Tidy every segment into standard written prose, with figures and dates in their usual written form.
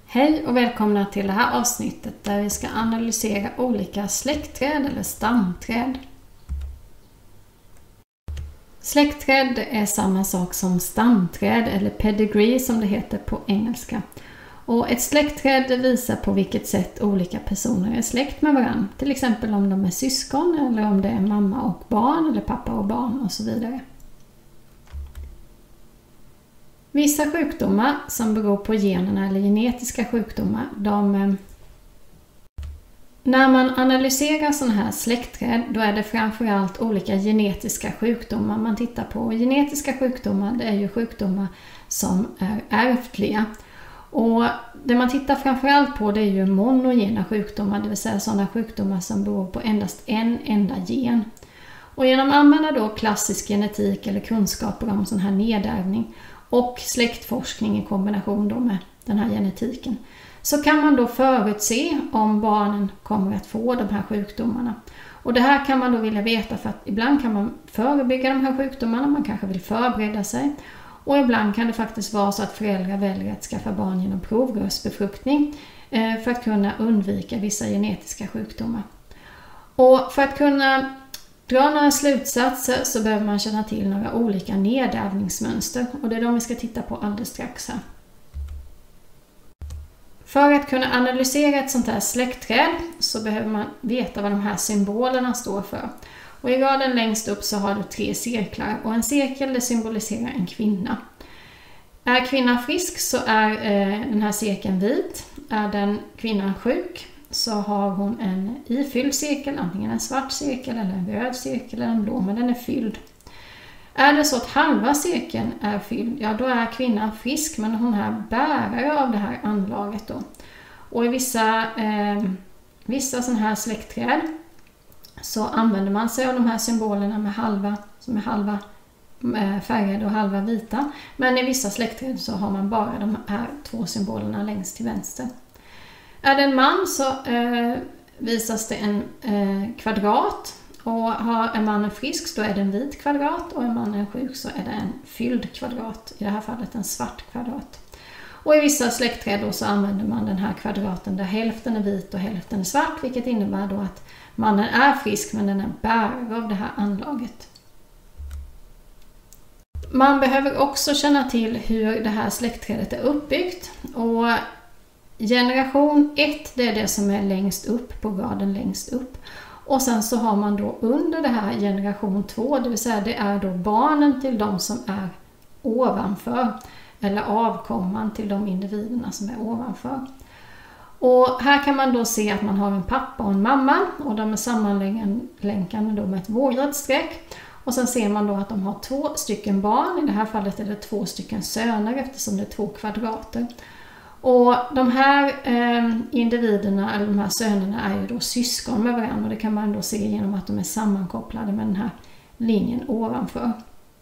Hej och välkomna till det här avsnittet där vi ska analysera olika släktträd eller stamträd. Släktträd är samma sak som stamträd eller pedigree som det heter på engelska. Och ett släktträd visar på vilket sätt olika personer är släkt med varandra. Till exempel om de är syskon eller om det är mamma och barn eller pappa och barn och så vidare. Vissa sjukdomar som beror på generna eller genetiska sjukdomar, när man analyserar sådana här släktträd då är det framförallt olika genetiska sjukdomar man tittar på. Och genetiska sjukdomar det är ju sjukdomar som är ärftliga. Och det man tittar framförallt på det är ju monogena sjukdomar, det vill säga sådana sjukdomar som beror på endast en enda gen. Och genom att använda då klassisk genetik eller kunskaper om sån här nedärvning och släktforskning i kombination då med den här genetiken så kan man då förutse om barnen kommer att få de här sjukdomarna. Och det här kan man då vilja veta för att ibland kan man förebygga de här sjukdomarna, man kanske vill förbereda sig. Och ibland kan det faktiskt vara så att föräldrar väljer att skaffa barn genom provrörsbefruktning för att kunna undvika vissa genetiska sjukdomar. Och för att kunna dra några slutsatser så behöver man känna till några olika nedärvningsmönster och det är de vi ska titta på alldeles strax här. För att kunna analysera ett sånt här släktträd så behöver man veta vad de här symbolerna står för. Och i raden längst upp så har du 3 cirklar och en cirkel det symboliserar en kvinna. Är kvinnan frisk så är den här cirkeln vit. Är den kvinnan sjuk så har hon en ifylld cirkel, antingen en svart cirkel eller en röd cirkel eller en blå, men den är fylld. Är det så att halva cirkeln är fylld, ja då är kvinnan frisk men hon är bärare av det här anlaget då. Och i vissa sådana här släktträd så använder man sig av de här symbolerna med som är halva färgade och halva vita. Men i vissa släktträd så har man bara de här 2 symbolerna längst till vänster. Är det en man så visas det en kvadrat och är mannen frisk då är det en vit kvadrat och är mannen sjuk så är det en fylld kvadrat, i det här fallet en svart kvadrat. Och i vissa släktträd då så använder man den här kvadraten där hälften är vit och hälften är svart, vilket innebär då att mannen är frisk men den är bärare av det här anlaget. Man behöver också känna till hur det här släktträdet är uppbyggt och generation 1 det är det som är längst upp på raden längst upp. Och sen så har man då under det här generation 2, det vill säga det är då barnen till de som är ovanför eller avkomman till de individerna som är ovanför. Och här kan man då se att man har en pappa och en mamma och de är sammanlänkade då med ett vågrätt streck. Och sen ser man då att de har 2 stycken barn, i det här fallet är det 2 stycken söner eftersom det är 2 kvadrater. Och de här individerna, eller de här sönerna är ju då syskon med varandra och det kan man då se genom att de är sammankopplade med den här linjen ovanför.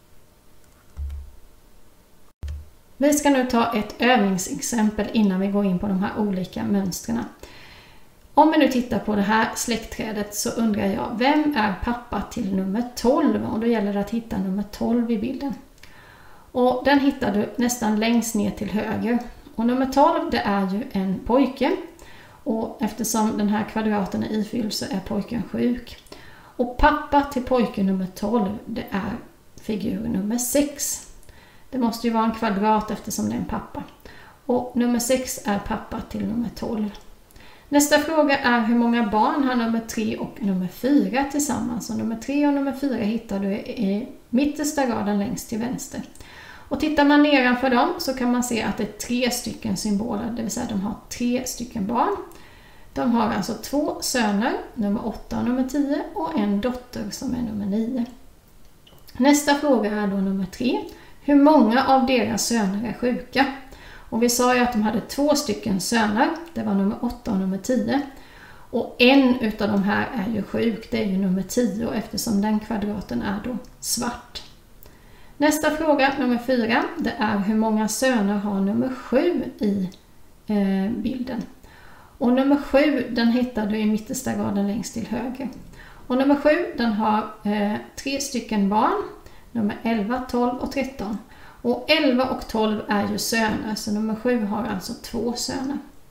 Vi ska nu ta ett övningsexempel innan vi går in på de här olika mönstren. Om vi nu tittar på det här släktträdet så undrar jag, vem är pappa till nummer 12? Och då gäller det att hitta nummer 12 i bilden. Och den hittar du nästan längst ner till höger. Och nummer 12 det är ju en pojke. Och eftersom den här kvadraten är ifylld så är pojken sjuk. Och pappa till pojke nummer 12 det är figur nummer 6. Det måste ju vara en kvadrat eftersom det är en pappa. Och nummer 6 är pappa till nummer 12. Nästa fråga är hur många barn har nummer 3 och nummer 4 tillsammans. Och nummer 3 och nummer 4 hittar du i mittersta raden längst till vänster. Och tittar man nedanför dem så kan man se att det är 3 stycken symboler, det vill säga de har 3 stycken barn. De har alltså 2 söner, nummer 8 och nummer 10 och en dotter som är nummer 9. Nästa fråga är då nummer 3. Hur många av deras söner är sjuka? Och vi sa ju att de hade 2 stycken söner, det var nummer 8 och nummer 10. Och en utav de här är ju sjuk, det är ju nummer 10 eftersom den kvadraten är då svart. Nästa fråga, nummer 4, det är hur många söner har nummer 7 i bilden. Och nummer 7 den hittar du i mittersta raden längst till höger. Och nummer 7 den har 3 stycken barn, nummer 11, 12 och 13. Och 11 och 12 är ju söner, så nummer 7 har alltså 2 söner.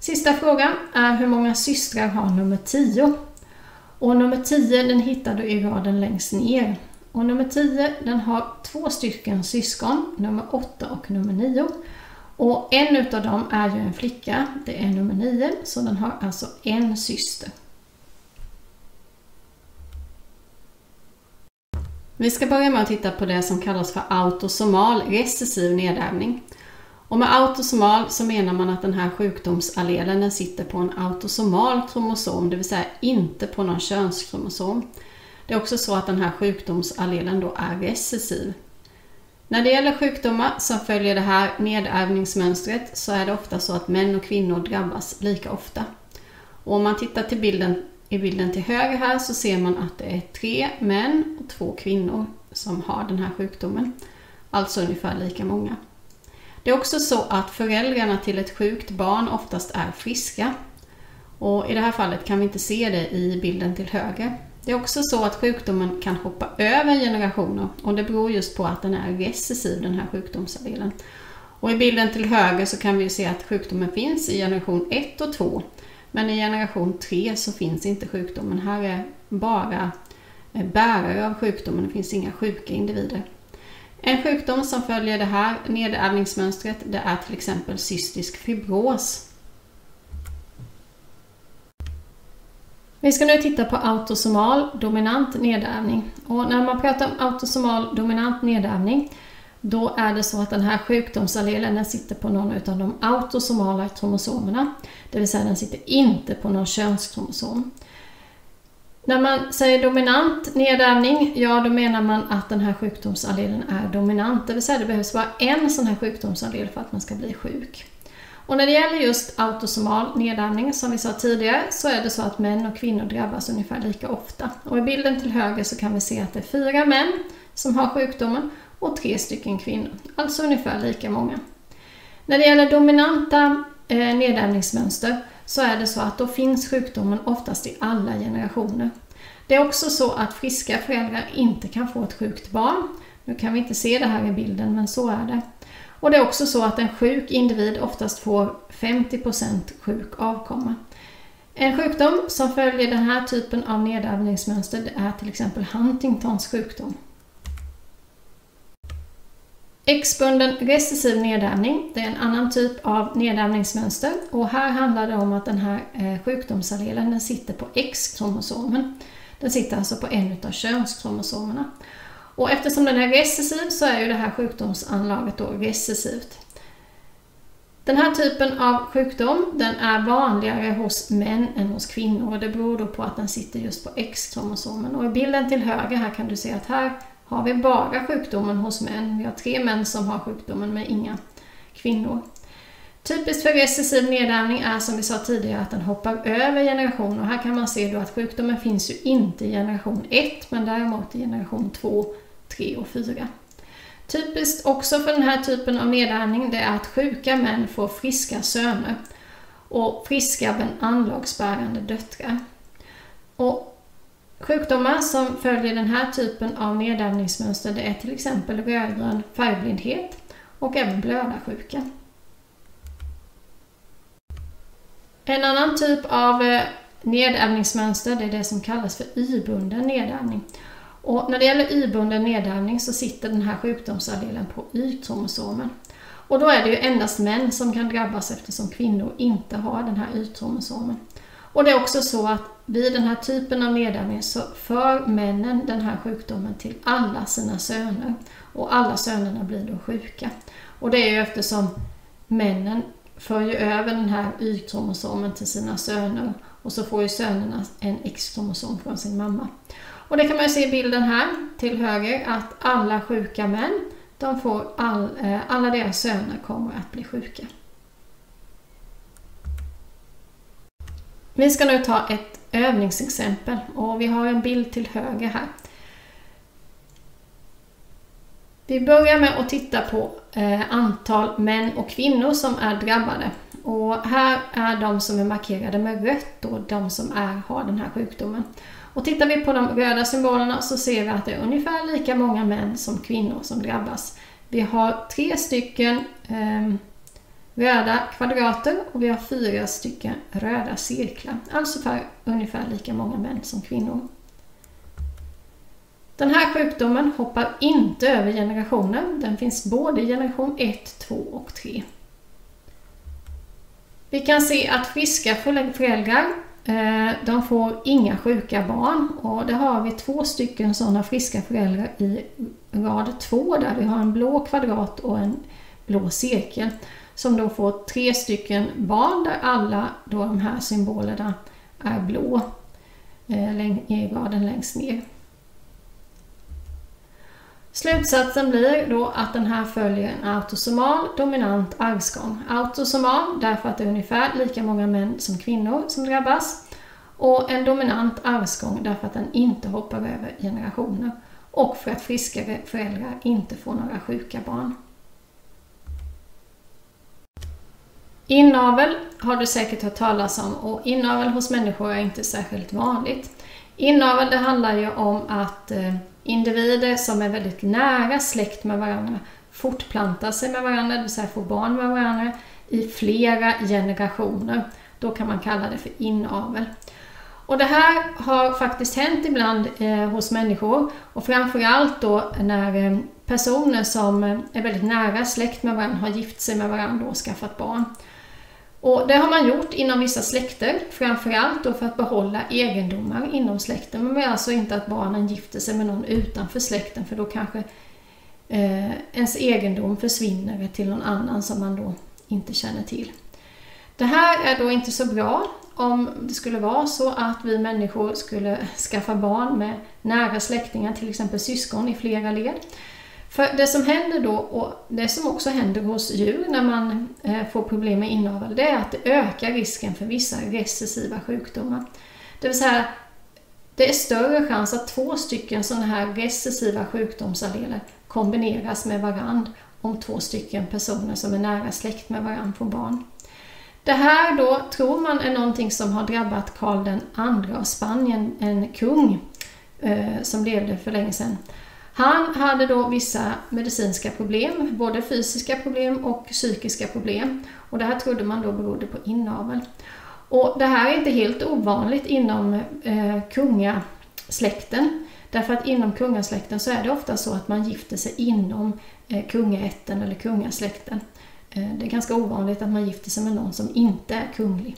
Sista frågan är hur många systrar har nummer 10? Och nummer 10 den hittar du i raden längst ner. Och nummer 10 den har 2 stycken syskon, nummer 8 och nummer 9. Och en utav dem är ju en flicka, det är nummer 9, så den har alltså en syster. Vi ska börja med att titta på det som kallas för autosomal recessiv nedärvning. Och med autosomal så menar man att den här sjukdomsallelen den sitter på en autosomal kromosom, det vill säga inte på någon könskromosom. Det är också så att den här sjukdomsallelen då är recessiv. När det gäller sjukdomar som följer det här nedärvningsmönstret så är det ofta så att män och kvinnor drabbas lika ofta. Och om man tittar till bilden till höger här så ser man att det är 3 män och 2 kvinnor som har den här sjukdomen. Alltså ungefär lika många. Det är också så att föräldrarna till ett sjukt barn oftast är friska. Och i det här fallet kan vi inte se det i bilden till höger. Det är också så att sjukdomen kan hoppa över generationer och det beror just på att den är recessiv, den här sjukdomsallelen. Och i bilden till höger så kan vi se att sjukdomen finns i generation 1 och 2. Men i generation 3 så finns inte sjukdomen. Här är bara bärare av sjukdomen, det finns inga sjuka individer. En sjukdom som följer det här nedärvningsmönstret det är till exempel cystisk fibros. Vi ska nu titta på autosomal dominant nedärvning. Och när man pratar om autosomal dominant nedärvning då är det så att den här sjukdomsallelen den sitter på någon av de autosomala kromosomerna. Det vill säga den sitter inte på någon könskromosom. När man säger dominant nedärvning, ja då menar man att den här sjukdomsallelen är dominant. Det vill säga det behövs bara en sån här sjukdomsallel för att man ska bli sjuk. Och när det gäller just autosomal nedärvning som vi sa tidigare så är det så att män och kvinnor drabbas ungefär lika ofta. Och i bilden till höger så kan vi se att det är 4 män som har sjukdomen och 3 stycken kvinnor. Alltså ungefär lika många. När det gäller dominanta nedärvningsmönster så är det så att då finns sjukdomen oftast i alla generationer. Det är också så att friska föräldrar inte kan få ett sjukt barn. Nu kan vi inte se det här i bilden men så är det. Och det är också så att en sjuk individ oftast får 50% sjuk avkomma. En sjukdom som följer den här typen av nedärvningsmönster det är till exempel Huntingtons sjukdom. X-bunden recessiv nedärvning det är en annan typ av nedärvningsmönster och här handlar det om att den här sjukdomsallelen den sitter på X-kromosomen. Den sitter alltså på en av könskromosomerna. Och eftersom den är recessiv så är ju det här sjukdomsanlaget då recessivt. Den här typen av sjukdom den är vanligare hos män än hos kvinnor och det beror då på att den sitter just på X-kromosomen. Och i bilden till höger här kan du se att här har vi bara sjukdomen hos män. Vi har 3 män som har sjukdomen men inga kvinnor. Typiskt för recessiv nedärvning är som vi sa tidigare att den hoppar över generationer. Här kan man se då att sjukdomen finns ju inte i generation 1 men däremot i generation 2, 3 och 4. Typiskt också för den här typen av nedärvning det är att sjuka män får friska söner och friska men anlagsbärande döttrar. Och sjukdomar som följer den här typen av nedärvningsmönster det är till exempel rödgrön färgblindhet och även blödarsjuka. En annan typ av nedärvningsmönster det är det som kallas för Y-bunden nedärvning. Och när det gäller Y-bunden nedärvning så sitter den här sjukdomsallelen på Y-kromosomen. Och då är det ju endast män som kan drabbas eftersom kvinnor inte har den här Y-kromosomen. Och det är också så att vid den här typen av nedärvning så för männen den här sjukdomen till alla sina söner. Och alla sönerna blir då sjuka. Och det är ju eftersom männen för ju över den här Y-kromosomen till sina söner. Och så får ju sönerna en X-kromosom från sin mamma. Och det kan man ju se i bilden här till höger att alla sjuka män, de får alla deras söner kommer att bli sjuka. Vi ska nu ta ett övningsexempel och vi har en bild till höger här. Vi börjar med att titta på antal män och kvinnor som är drabbade. Och här är de som är markerade med rött och de som har den här sjukdomen. Och tittar vi på de röda symbolerna så ser vi att det är ungefär lika många män som kvinnor som drabbas. Vi har 3 stycken röda kvadrater och vi har 4 stycken röda cirklar. Alltså för ungefär lika många män som kvinnor. Den här sjukdomen hoppar inte över generationer. Den finns både i generation 1, 2 och 3. Vi kan se att friska föräldrar, de får inga sjuka barn. Och det har vi 2 stycken sådana friska föräldrar i rad 2 där vi har en blå kvadrat och en blå cirkel. Som då får 3 stycken barn där alla då de här symbolerna är blå i raden längst ner. Slutsatsen blir då att den här följer en autosomal dominant arvsgång. Autosomal därför att det är ungefär lika många män som kvinnor som drabbas. Och en dominant arvsgång därför att den inte hoppar över generationer. Och för att friskare föräldrar inte får några sjuka barn. Inavel har du säkert hört talas om, och inavel hos människor är inte särskilt vanligt. Inavel, det handlar ju om att individer som är väldigt nära släkt med varandra fortplantar sig med varandra, det vill säga får barn med varandra i flera generationer. Då kan man kalla det för inavel. Och det här har faktiskt hänt ibland hos människor, och framförallt då när personer som är väldigt nära släkt med varandra har gift sig med varandra och skaffat barn. Och det har man gjort inom vissa släkter, framförallt då för att behålla egendomar inom släkten. Men alltså inte att barnen gifter sig med någon utanför släkten, för då kanske ens egendom försvinner till någon annan som man då inte känner till. Det här är då inte så bra om det skulle vara så att vi människor skulle skaffa barn med nära släktingar, till exempel syskon i flera led. För det som händer då, och det som också händer hos djur när man får problem med inavel, det är att det ökar risken för vissa recessiva sjukdomar. Det vill säga, det är större chans att 2 stycken sådana här recessiva sjukdomsalleler kombineras med varandra om 2 stycken personer som är nära släkt med varandra får barn. Det här då tror man är någonting som har drabbat Karl II av Spanien, en kung som levde för länge sedan. Han hade då vissa medicinska problem, både fysiska problem och psykiska problem. Och det här trodde man då berodde på inavel. Och det här är inte helt ovanligt inom kungasläkten. Därför att inom kungasläkten så är det ofta så att man gifter sig inom kungaätten eller kungasläkten. Det är ganska ovanligt att man gifter sig med någon som inte är kunglig.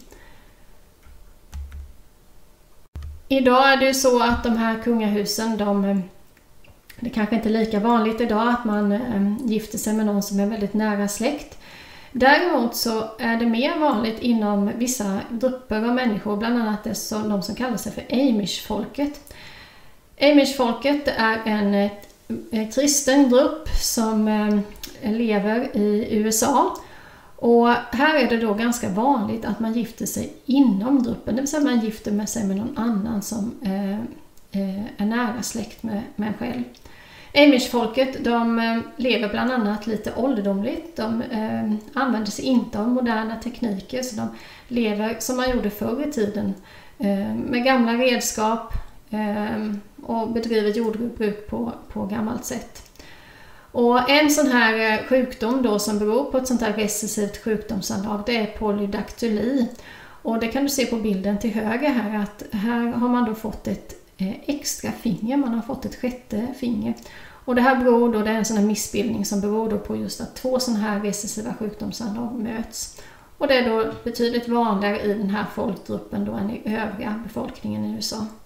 Idag är det ju så att de här kungahusen, det kanske inte är lika vanligt idag att man gifter sig med någon som är väldigt nära släkt. Däremot så är det mer vanligt inom vissa grupper av människor, bland annat de som kallar sig för Amish-folket. Amish-folket är en kristen grupp som lever i USA. Och här är det då ganska vanligt att man gifter sig inom gruppen, det vill säga man gifter sig med någon annan som är nära släkt med en själv. Amish-folket, de lever bland annat lite ålderdomligt. De använder sig inte av moderna tekniker, så de lever som man gjorde förr i tiden med gamla redskap och bedriver jordbruk på gammalt sätt. Och en sån här sjukdom då som beror på ett sånt här recessivt sjukdomsanlag, det är polydaktyli. Och det kan du se på bilden till höger här, att här har man då fått ett extra finger, man har fått ett 6:e finger. Och det här beror då, det är en sån här missbildning som beror då på just att 2 sådana här recessiva sjukdomsanlag möts. Och det är då betydligt vanligare i den här folkgruppen då än i övriga befolkningen i USA.